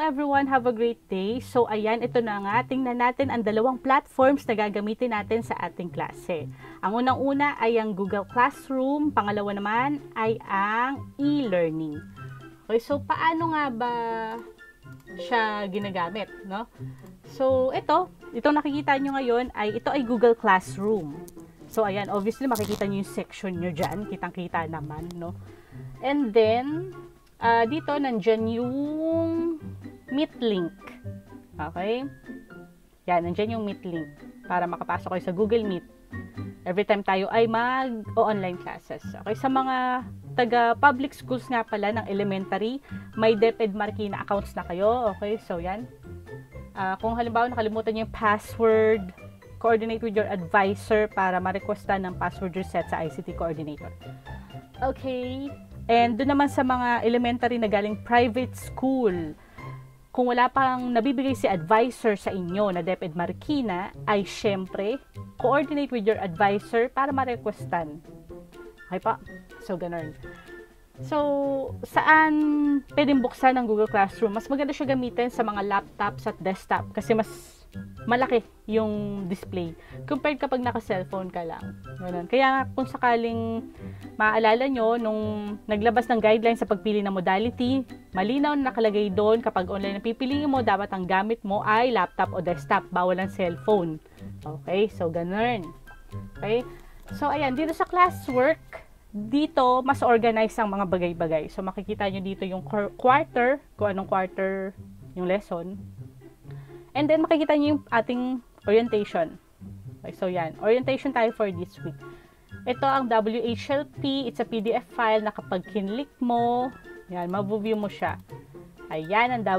everyone, have a great day. So ayan, ito na nga, tingnan natin ang dalawang platforms na gagamitin natin sa ating klase. Ang unang-una ay ang Google Classroom, pangalawa naman ay ang e-learning. Okay, so paano nga ba siya ginagamit, no? So itong nakikita nyo ngayon ito ay Google Classroom. So ayan, obviously makikita nyo yung section nyo dyan, kitang-kita naman, no? And then dito, nandyan yung Meet link. Okay? Yan, nandyan yung Meet link para makapasok kayo sa Google Meet. Every time tayo ay mag-online classes. Okay? Sa mga taga-public schools nga pala ng elementary, may DepEd Marikina accounts na kayo. Okay? So, yan. Kung halimbawa nakalimutan nyo yung password, coordinate with your advisor para ma-requestan ng password reset sa ICT coordinator. Okay? And doon naman sa mga elementary na galing private school, kung wala pang nabibigay si advisor sa inyo na DepEd Marikina, ay syempre, coordinate with your advisor para ma-requestan. Okay pa? So, ganun. So, saan pwedeng buksan ng Google Classroom? Mas maganda siya gamitin sa mga laptops at desktop kasi mas malaki yung display compared kapag naka-cellphone ka lang. Ganun. Kaya kung sakaling maaalala nyo, nung naglabas ng guidelines sa pagpili ng modality, malinaw na nakalagay doon kapag online na pipiliin mo, dapat ang gamit mo ay laptop o desktop, bawal ang cellphone. Okay? So, ganun. Okay? So, ayan, dito sa classwork, dito, mas organized ang mga bagay-bagay. So, makikita nyo dito yung quarter, kung anong quarter yung lesson. And then, makikita nyo yung ating orientation. Okay, so, yan. Orientation tayo for this week. Ito ang WHLP. It's a PDF file na kapag kinlik mo, yan, mabuview mo siya. Ayan ang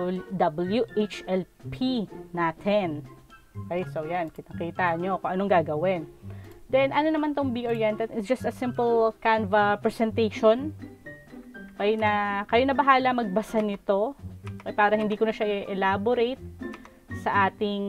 WHLP natin. Okay, so, yan. Kita-kita nyo kung anong gagawin. Then, ano naman tong Be Oriented? It's just a simple Canva presentation. Okay, na kayo na bahala magbasa nito. Okay, para hindi ko na siya i-elaborate sa ating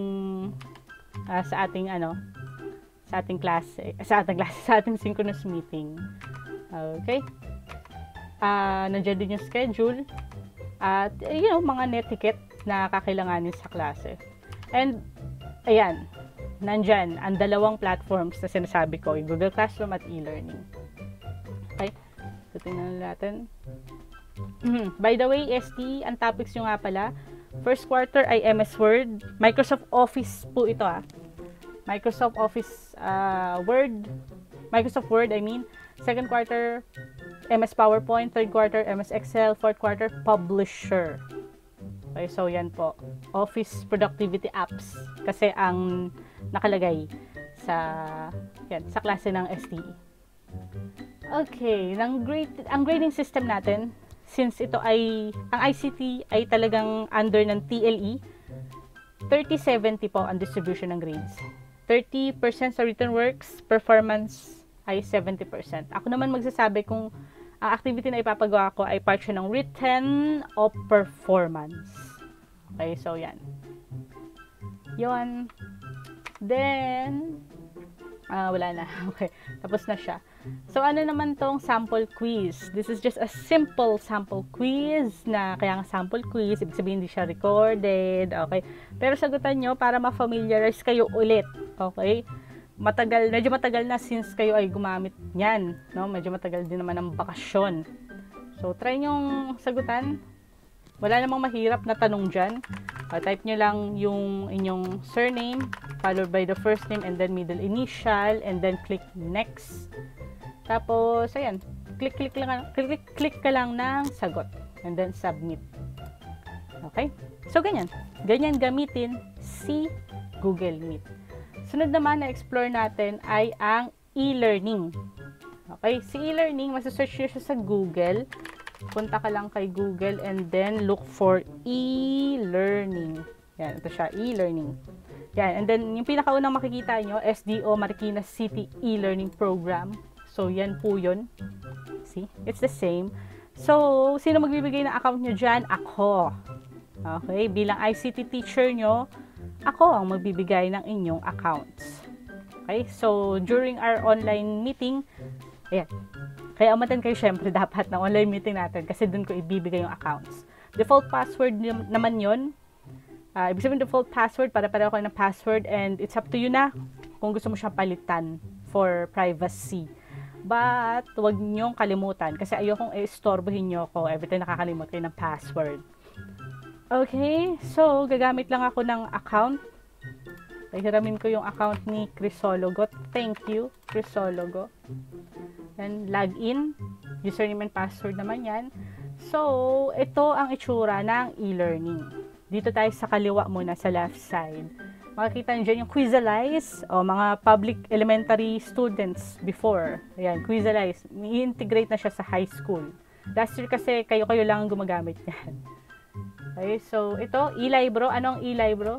synchronous meeting. Okay? Nandiyan din yung schedule at mga netiquette na kakailanganin sa klase. And ayan, nandyan ang dalawang platforms na sinasabi ko, yung Google Classroom at e-learning. Okay? So, tingnan natin. By the way, ST, ang topics nyo nga pala, first quarter ay MS Word. Microsoft Office po ito Microsoft Office Microsoft Word, I mean. Second quarter, MS PowerPoint. Third quarter, MS Excel. Fourth quarter, Publisher. Okay, so yan po. Office Productivity Apps. Kasi ang nakalagay sa klase ng STE. Okay, ang grading system natin, since ito ang ICT ay talagang under ng TLE, 30-70 po ang distribution ng grades. 30% sa written works, performance ay 70%. Ako naman magsasabi kung ang activity na ipapagawa ko ay part siya ng written o performance. Okay, so yan. Yun. Then, wala na. Okay, tapos na siya. So, ano naman tong sample quiz? This is just a simple sample quiz kaya nga sample quiz, ibig sabihin hindi siya recorded, okay? Pero sagutan nyo para ma-familiarize kayo ulit, okay? Medyo matagal na since kayo ay gumamit niyan, no? Medyo matagal din naman ang bakasyon. So, try nyong sagutan. Wala namang mahirap na tanong dyan. Type nyo lang yung inyong surname, followed by the first name, and then middle initial, and then click next. Tapos, ayan, click ka lang ng sagot. And then, submit. Okay? So, ganyan. Ganyan gamitin si Google Meet. Sunod naman na explore natin ay ang e-learning. Okay? Si e-learning, masasearch nyo siya sa Google. Punta ka lang kay Google and then look for e-learning. Yan, ito siya, e-learning. Yan, and then, yung pinakaunang makikita nyo, SDO Marikina City e-learning program. So, yan po yun. See? It's the same. So, sino magbibigay ng account nyo dyan? Ako. Okay? Bilang ICT teacher nyo, ako ang magbibigay ng inyong accounts. Okay? So, during our online meeting, ayan. Kaya umattend kayo syempre dapat ng online meeting natin kasi dun ko ibibigay yung accounts. Default password naman yon. Ibig sabihin default password, para-pareho kayo ng password, and it's up to you na kung gusto mo siyang palitan for privacy. But, huwag niyong kalimutan kasi ayokong i-istorbohin niyo ako every time nakakalimut kayo ng password. Okay, so gagamit lang ako ng account. Hiramin ko yung account ni Crisologo. Thank you, Crisologo. And login. Username and password naman yan. So, ito ang itsura ng e-learning. Dito tayo sa kaliwa muna, sa left side. Makikita nyo dyan yung Quizalize, o mga public elementary students before. Ayan, Quizalize. I-integrate na siya sa high school. Last year kasi kayo lang ang gumagamit yan. Okay, so ito, eLibro. Anong eLibro?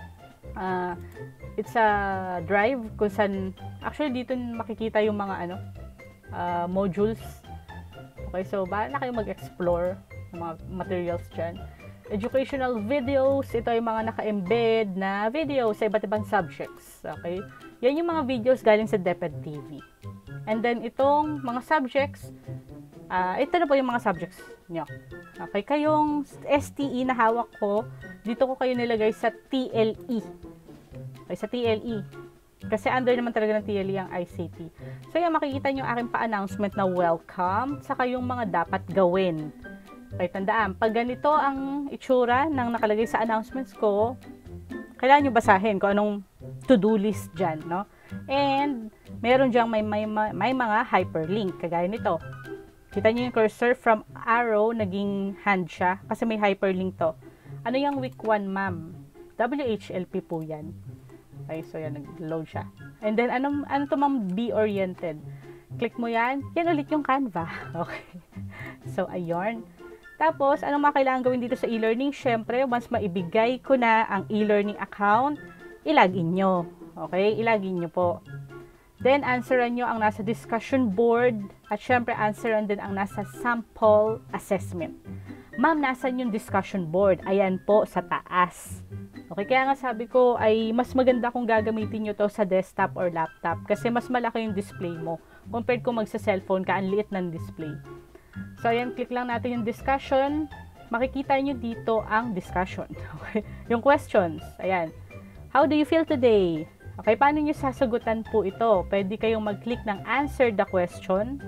It's a drive kung saan, actually dito makikita yung mga modules. Okay, so bahala kayo mag-explore ng mga materials dyan. Educational videos, ito ay mga naka-embed na videos sa iba't ibang subjects. Okay? Yan yung mga videos galing sa DepEd TV. And then, itong mga subjects, ito na po yung mga subjects nyo. Okay? Kayong STE na hawak ko, dito ko kayo nilagay sa TLE. Okay, sa TLE. Kasi under naman talaga ng TLE ang ICT. So, yan, makikita nyo aking pa-announcement na welcome, saka yung mga dapat gawin. Okay, tandaan, pag ganito ang itsura ng nakalagay sa announcements ko, kailangan nyo basahin kung anong to-do list dyan, no? And, meron dyan may mga hyperlink, kagaya nito. Kita nyo yung cursor from arrow, naging hand siya, kasi may hyperlink to. Ano yung week 1, ma'am? WHLP po yan. Okay, so yan, nag-load siya. And then, ano to, ma'am? Be-oriented. Click mo yan, yan ulit yung Canva. Okay. So, ayun. Tapos, anong mga kailangan gawin dito sa e-learning? Syempre, once maibigay ko na ang e-learning account, ilagin nyo. Okay? Ilagin nyo po. Then, answeran nyo ang nasa discussion board. At syempre, answeran din ang nasa sample assessment. Ma'am, nasan yung discussion board? Ayan po, sa taas. Okay, kaya nga sabi ko, ay mas maganda kung gagamitin nyo to sa desktop or laptop. Kasi mas malaki yung display mo. Compared kung magsa-cellphone ka, ang liit ng display. So, ayan, click lang natin yung discussion. Makikita nyo dito ang discussion. Okay? Yung questions. Ayan. How do you feel today? Okay, paano nyo sasagutan po ito? Pwede kayong mag-click ng answer the question.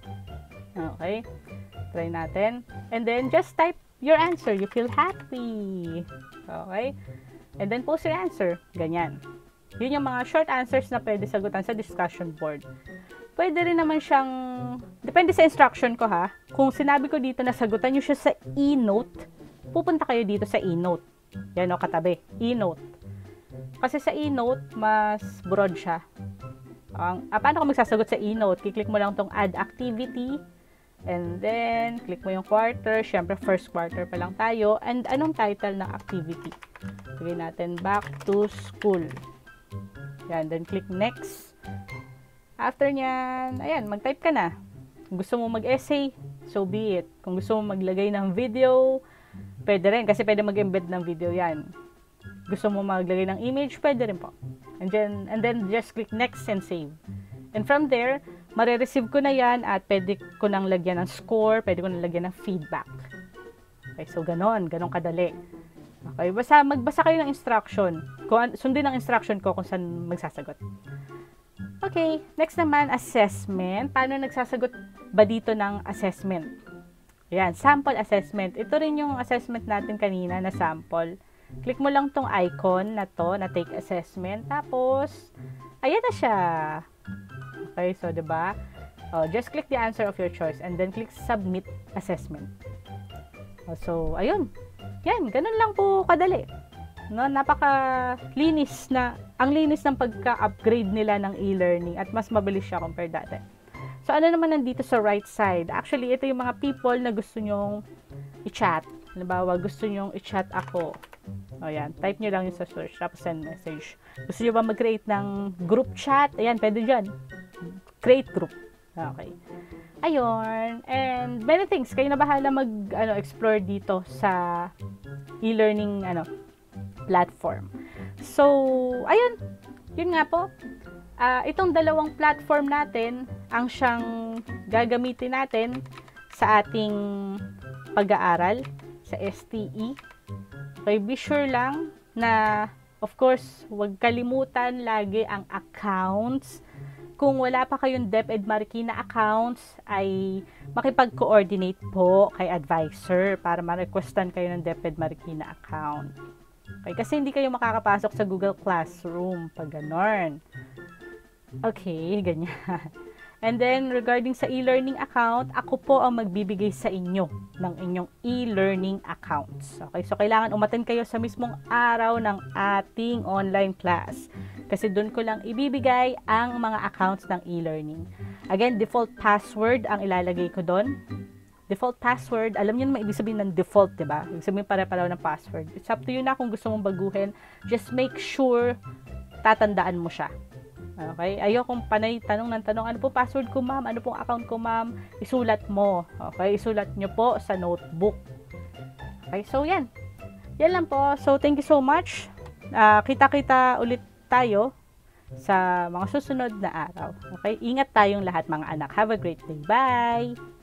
Okay. Try natin. And then, just type your answer. You feel happy. Okay. And then, post your answer. Ganyan. Yun yung mga short answers na pwede sagutan sa discussion board. Pwede rin naman siyang, depende sa instruction ko ha. Kung sinabi ko dito na sagutan nyo siya sa e-note, pupunta kayo dito sa e-note. Yan o, katabi. E-note. Kasi sa e-note, mas broad siya. Paano ko magsasagot sa e-note? Kiklik mo lang tong add activity. And then, click mo yung quarter. Siyempre, first quarter pa lang tayo. And anong title ng activity? Lagay natin, back to school. Yan, then click next. After nyan, ayan, mag-type ka na. Kung gusto mo mag-essay, so be it. Kung gusto mo maglagay ng video, pwede rin, kasi pwede mag-embed ng video yan. Gusto mo maglagay ng image, pwede rin po. And then just click next and save. And from there, marireceive ko na yan at pwede ko nang lagyan ng score, pwede ko nang lagyan ng feedback. Okay, so ganon kadali. Okay, magbasa kayo ng instruction. Sundin ang instruction ko kung saan magsasagot. Okay, next naman, assessment. Paano nagsasagot ba dito ng assessment? Ayan, sample assessment. Ito rin yung assessment natin kanina na sample. Click mo lang tong icon na to, na take assessment. Tapos, ayan na siya. Okay, so diba? Just click the answer of your choice and then click submit assessment. So, ayun. Yan, ganun lang po kadali. No, napaka-linis na, ang linis ng pagka-upgrade nila ng e-learning at mas mabilis siya compared dati. So, ano naman nandito sa right side? Actually, ito yung mga people na gusto nyong i-chat. Halimbawa, gusto nyong i-chat ako. O yan, type nyo lang yung sa search, tapos send message. Gusto nyo ba mag-create ng group chat? Ayan, pwede dyan. Create group. Okay. Ayun. And many things. Kayo na bahala mag-explore dito sa e-learning platform. So, ayun. Yun nga po. Itong dalawang platform natin ang siyang gagamitin natin sa ating pag-aaral. sa STE. Okay, be sure lang na, of course, huwag kalimutan lagi ang accounts. Kung wala pa kayong DepEd Marikina accounts, ay makipag-coordinate po kay advisor para ma-requestan kayo ng DepEd Marikina account. Okay, kasi hindi kayo makakapasok sa Google Classroom pag ganon. Okay, ganyan. And then, regarding sa e-learning account, ako po ang magbibigay sa inyo ng inyong e-learning accounts. Okay, so kailangan umattend kayo sa mismong araw ng ating online class. Kasi doon ko lang ibibigay ang mga accounts ng e-learning. Again, default password ang ilalagay ko doon. Default password, alam niyo naman ibig sabihin ng default, diba? Ibig sabihin pare-pareho ng password. It's up to you na kung gusto mong baguhin. Just make sure tatandaan mo siya. Okay? Ayokong panay tanong ng tanong, ano po password ko ma'am? Ano pong account ko ma'am? Isulat mo. Okay? Isulat nyo po sa notebook. Okay? So, yan. Yan lang po. So, thank you so much. Kita-kita ulit tayo sa mga susunod na araw. Okay? Ingat tayong lahat mga anak. Have a great day. Bye!